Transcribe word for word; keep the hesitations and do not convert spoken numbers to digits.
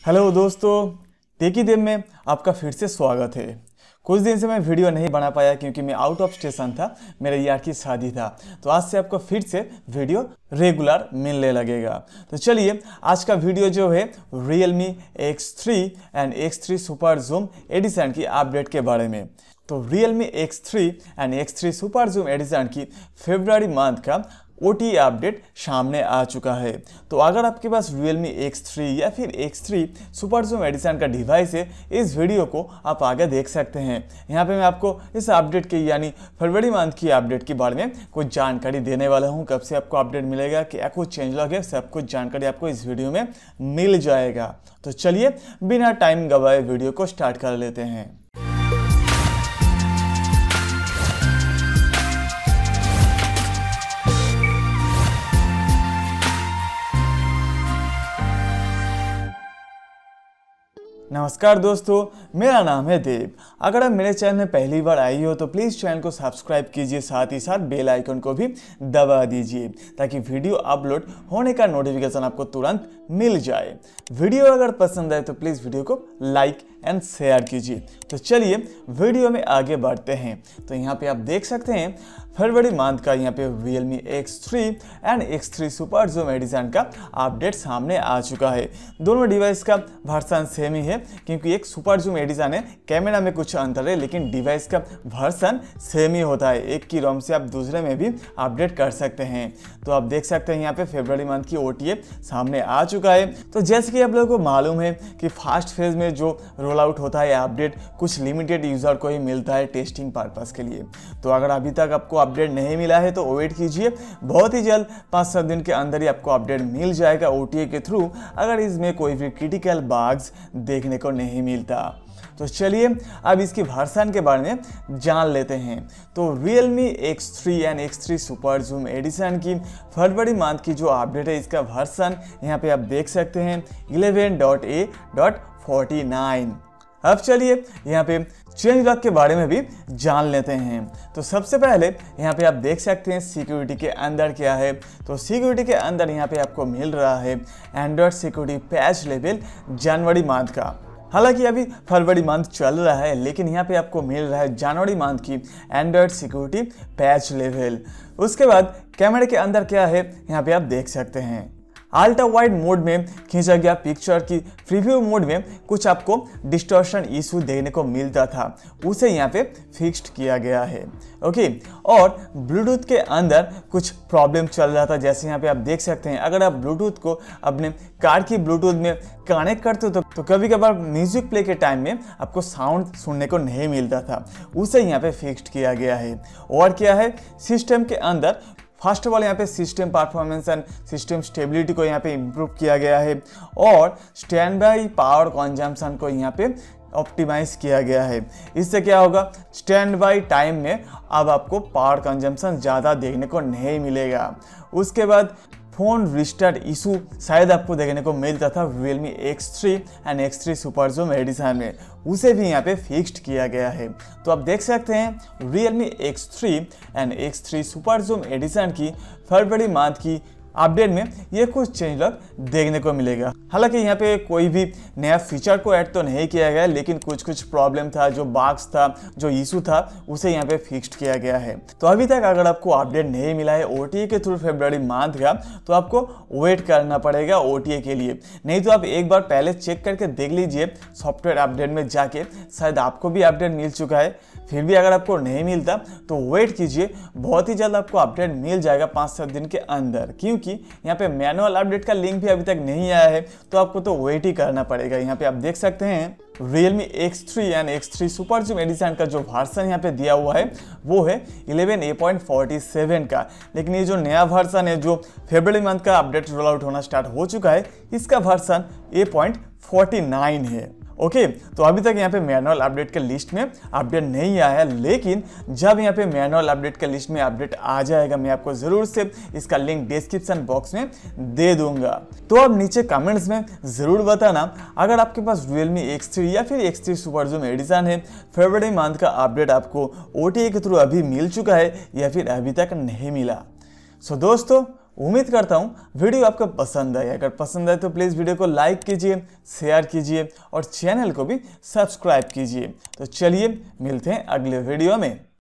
Hello दोस्तों, TechyDeb में आपका फिर से स्वागत है। कुछ दिन से मैं वीडियो नहीं बना पाया क्योंकि मैं आउट ऑफ स्टेशन था, मेरे यार की शादी था। तो आज से आपको फिर से वीडियो रेगुलर मिलने लगेगा। तो चलिए आज का वीडियो जो है Realme X three and X three super zoom edition की अपडेट के बारे में। तो Realme X three and X three super zoom edition की फरवरी मंथ का ओ टी अपडेट सामने आ चुका है। तो अगर आपके पास Realme एक्स थ्री या फिर X three super zoom edition का डिवाइस है, इस वीडियो को आप आगे देख सकते हैं। यहाँ पे मैं आपको इस अपडेट के यानी फरवरी मंथ की अपडेट के बारे में कुछ जानकारी देने वाला हूँ। कब से आपको अपडेट मिलेगा, क्या कुछ चेंजलॉग है, सब कुछ जानकारी आपको इस वीडियो में मिल जाएगा। तो चलिए बिना टाइम गवाए वीडियो को स्टार्ट कर लेते हैं। नमस्कार दोस्तों, मेरा नाम है देव। अगर आप मेरे चैनल में पहली बार आई हो तो प्लीज़ चैनल को सब्सक्राइब कीजिए, साथ ही साथ बेल आइकन को भी दबा दीजिए ताकि वीडियो अपलोड होने का नोटिफिकेशन आपको तुरंत मिल जाए। वीडियो अगर पसंद आए तो प्लीज़ वीडियो को लाइक एंड शेयर कीजिए। तो चलिए वीडियो में आगे बढ़ते हैं। तो यहाँ पे आप देख सकते हैं फरवरी मंथ का यहाँ पे Realme X three and X three super zoom edition का अपडेट सामने आ चुका है। दोनों डिवाइस का वर्सन सेम ही है क्योंकि एक सुपर जूम एडिशन है, कैमरा में कुछ अंतर है लेकिन डिवाइस का वर्सन सेम ही होता है। एक की रोम से आप दूसरे में भी अपडेट कर सकते हैं। तो आप देख सकते हैं यहाँ पे फरवरी मंथ की ओ टी सामने आ चुका है। तो जैसे कि आप लोगों को मालूम है कि फर्स्ट फेज में जो रोल आउट होता है अपडेट कुछ लिमिटेड यूजर को ही मिलता है टेस्टिंग पर्पस के लिए। तो अगर अभी तक आपको अपडेट नहीं मिला है तो वेट कीजिए, बहुत ही जल्द पाँच सात दिन के अंदर ही आपको अपडेट मिल जाएगा ओ टी ए के थ्रू, अगर इसमें कोई भी क्रिटिकल बग्स देखने को नहीं मिलता। तो चलिए अब इसकी वर्सन के बारे में जान लेते हैं। तो Realme X three and X three super zoom edition की फरवरी मंथ की जो अपडेट है, इसका वर्सन यहाँ पे आप देख सकते हैं eleven dot A dot forty nine. अब चलिए यहाँ पे चेंजलॉग के बारे में भी जान लेते हैं। तो सबसे पहले यहाँ पे आप देख सकते हैं सिक्योरिटी के अंदर क्या है। तो सिक्योरिटी के अंदर यहाँ पे आपको मिल रहा है एंड्रॉयड सिक्योरिटी पैच लेवल जनवरी मंथ का। हालांकि अभी फरवरी मंथ चल रहा है लेकिन यहाँ पे आपको मिल रहा है जनवरी मंथ की एंड्रॉयड सिक्योरिटी पैच लेवल। उसके बाद कैमरे के अंदर क्या है यहाँ पे आप देख सकते हैं अल्ट्रा वाइड मोड में खींचा गया पिक्चर की प्रीव्यू मोड में कुछ आपको डिस्टॉर्शन इशू देखने को मिलता था, उसे यहाँ पे फिक्स्ड किया गया है। ओके, और ब्लूटूथ के अंदर कुछ प्रॉब्लम चल रहा था। जैसे यहाँ पे आप देख सकते हैं अगर आप ब्लूटूथ को अपने कार की ब्लूटूथ में कनेक्ट करते हो तो, तो कभी कभार म्यूजिक प्ले के टाइम में आपको साउंड सुनने को नहीं मिलता था, उसे यहाँ पे फिक्स्ड किया गया है। और क्या है सिस्टम के अंदर, फर्स्ट ऑफ ऑल यहाँ पे system performance and system stability को यहाँ पे इम्प्रूव किया गया है और स्टैंड बाई पावर कंजम्पशन को यहाँ पे ऑप्टिमाइज किया गया है। इससे क्या होगा, स्टैंड बाई टाइम में अब आपको पावर कंजम्पशन ज़्यादा देखने को नहीं मिलेगा। उसके बाद फोन रिस्टार्ट इशू शायद आपको देखने को मिलता था Realme X three and X three super zoom edition में, उसे भी यहाँ पे फिक्स्ड किया गया है। तो आप देख सकते हैं Realme X three and X three super zoom edition की फरवरी मंथ की अपडेट में ये कुछ चेंजलॉग देखने को मिलेगा। हालांकि यहाँ पे कोई भी नया फीचर को ऐड तो नहीं किया गया लेकिन कुछ कुछ प्रॉब्लम था, जो बग्स था, जो इशू था, उसे यहाँ पे फिक्स्ड किया गया है। तो अभी तक अगर आपको अपडेट नहीं मिला है ओ टी ए के थ्रू फरवरी मंथ का तो आपको वेट करना पड़ेगा ओ टी ए के लिए। नहीं तो आप एक बार पहले चेक करके देख लीजिए सॉफ्टवेयर अपडेट में जाके, शायद आपको भी अपडेट मिल चुका है। फिर भी अगर आपको नहीं मिलता तो वेट कीजिए, बहुत ही जल्द आपको अपडेट मिल जाएगा पाँच सात दिन के अंदर, क्योंकि यहाँ पे मैनुअल अपडेट का लिंक भी अभी तक नहीं आया है तो आपको तो वेट ही करना पड़ेगा। यहाँ पे आप देख सकते हैं Realme X three and X three super zoom edition का जो वर्सन यहाँ पे दिया हुआ है वो है eleven A point forty seven का, लेकिन ये जो नया वर्सन है जो फरवरी मंथ का अपडेट रोल आउट होना स्टार्ट हो चुका है, इसका version A point forty nine है। ओके okay, तो अभी तक यहाँ पे मैनुअल अपडेट के लिस्ट में अपडेट नहीं आया है, लेकिन जब यहाँ पे मैनुअल अपडेट के लिस्ट में अपडेट आ जाएगा मैं आपको ज़रूर से इसका लिंक डिस्क्रिप्शन बॉक्स में दे दूंगा। तो अब नीचे कमेंट्स में ज़रूर बताना अगर आपके पास Realme एक्स थ्री या फिर X three super zoom edition है, फरवरी मंथ का अपडेट आपको ओ टी ए के थ्रू अभी मिल चुका है या फिर अभी तक नहीं मिला। सो दोस्तों उम्मीद करता हूँ वीडियो आपको पसंद आए। अगर पसंद आए तो प्लीज़ वीडियो को लाइक कीजिए, शेयर कीजिए और चैनल को भी सब्सक्राइब कीजिए। तो चलिए मिलते हैं अगले वीडियो में।